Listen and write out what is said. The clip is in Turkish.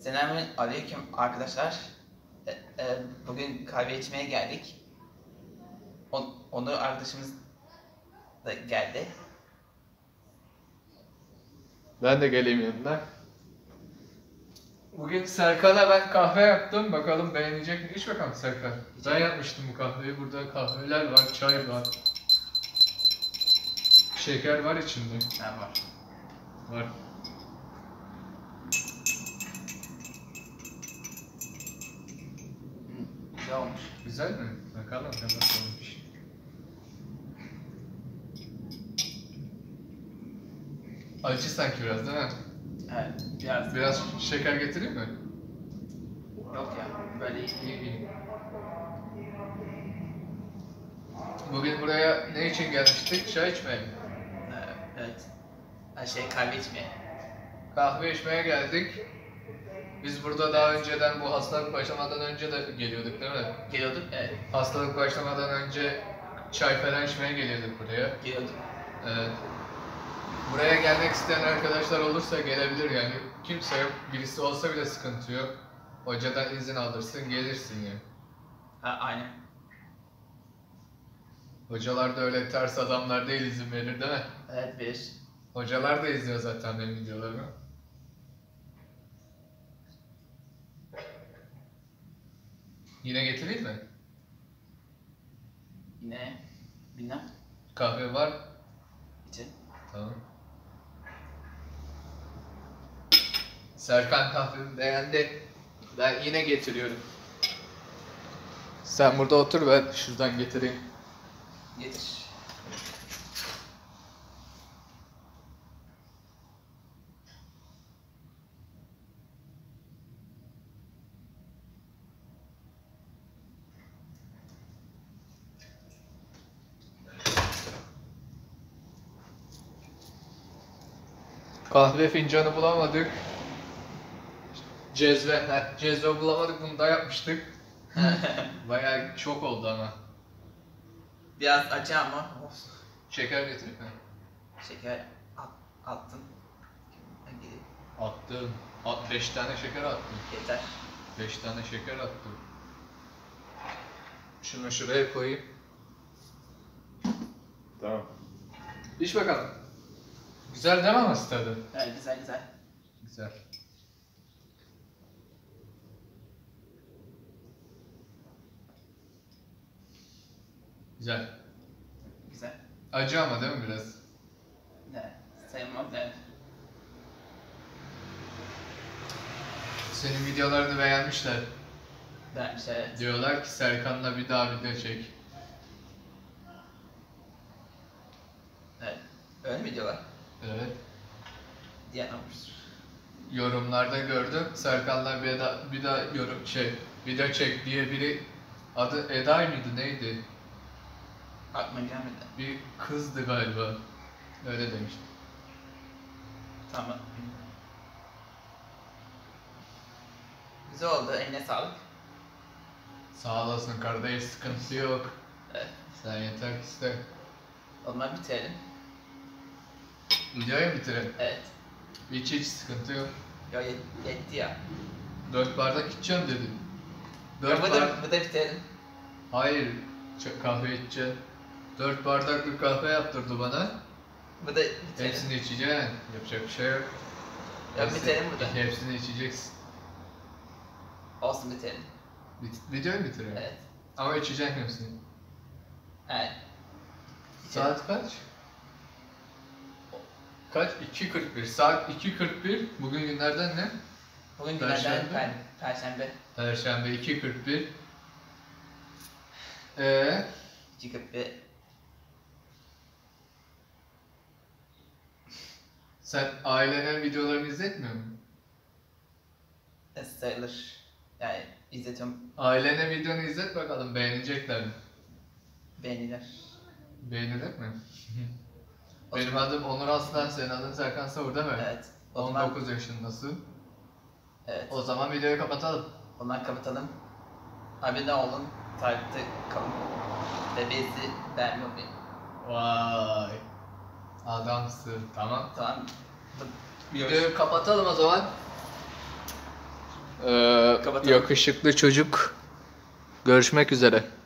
Selamünaleyküm arkadaşlar. Bugün kahve içmeye geldik. Onur arkadaşımız da geldi. Ben de geleyim yanına. Bugün Serkan'a ben kahve yaptım. Bakalım beğenecek mi? İç bakalım Serkan. Ben yapmıştım bu kahveyi. Burada kahveler var, çay var. Şeker var içinde. Ha, var. Var. Güzel olmuş. Güzel mi? Bakalım nasıl olmuş. Acı sanki biraz değil mi? Evet, biraz. Biraz şeker getireyim mi? Yok ya, böyle iyi. İyi. Bugün buraya ne için gelmiştik? Çay içmeye mi? Evet. Kahve içmeye. Kahve içmeye geldik. Biz burada daha önceden bu hastalık başlamadan önce de geliyorduk değil mi? Geliyorduk, evet. Hastalık başlamadan önce çay falan içmeye geliyorduk buraya. Geliyorduk. Evet. Buraya gelmek isteyen arkadaşlar olursa gelebilir yani. Kimse yok. Birisi olsa bile sıkıntı yok. Hocadan izin alırsın, gelirsin yani. Ha, aynen. Hocalar da öyle ters adamlar değil, izin verir değil mi? Evet, verir. Hocalar da izliyor zaten benim videolarımı. Yine getireyim mi? Yine bilmem. Kahve var. İçin. Tamam. Serkan kahvemi beğendi. Ben yine getiriyorum. Sen burada otur, ben şuradan getireyim. Getir. Kahve fincanı bulamadık. Cezve bulamadık, bunu da yapmıştık. Bayağı çok oldu ama. Biraz acı ama olsun. Şeker getireyim mi? Şeker attın. Ben geleyim. Attım. 5 tane şeker attım. Yeter. 5 tane şeker attım. Şunu şuraya koyayım. Tamam. İç bakalım. Güzel değil mi ama tadı? Evet, güzel güzel. Güzel. Güzel. Güzel. Acı ama değil mi biraz? Ne? Sayılmaz, evet. Senin videolarını beğenmişler. Beğenmiş, evet. Diyorlar ki Serkan'la bir daha video çek. Evet. Öyle mi diyorlar? Evet. Diyen olmuştur. Yorumlarda gördüm. Serkan'la bir daha video çek diye biri, adı Eda mıydı neydi? Aklıma gelmedi. Bir kızdı galiba. Öyle demiş. Tamam. Güzel oldu, eline sağlık. Sağ olasın kardeş, sıkıntı yok. Evet. Sen yeter ki iste. O zaman bitirelim. Videoyu bitirelim. Evet. Hiç sıkıntı yok. Ya yetti ya. 4 bardak içeceğim dedim. Ya 4 bu bardak... da bitirelim. Hayır, kahve içeceğim. 4 bardaklık kahve yaptırdı bana. Bu da bitirelim. Hepsini içeceksin. Yapacak bir şey yok. Ya bitirelim bu da. Hepsini içeceksin. Olsun bitirelim. Videoyu bitirelim. Evet. Ama içeceksin hepsini. Evet. Saat kaç? Kaç? 2:41. Saat 2:41. Bugün günlerden ne? Bugün Perşembe. günlerden Perşembe. Perşembe 2:41. 2:41. Sen ailenin videolarını izletmiyor musun? Sayılır. Yani izletiyorum. Ailenin videonu izlet bakalım, beğenecekler mi? Beğeniler. Beğenilir mi? O Benim zaman- adım Onur Aslan, senin adın Serkan Savur değil mi? Evet. O zaman, 19 yaşındasın. evet. O zaman videoyu kapatalım. O zaman kapatalım. Abone olun. Takipte kalın. Ve bizi beğenmeyi unutmayın. Vay. Adamsın. Tamam. Tamam. Videoyu kapatalım o zaman. Kapatalım. yakışıklı çocuk. Görüşmek üzere.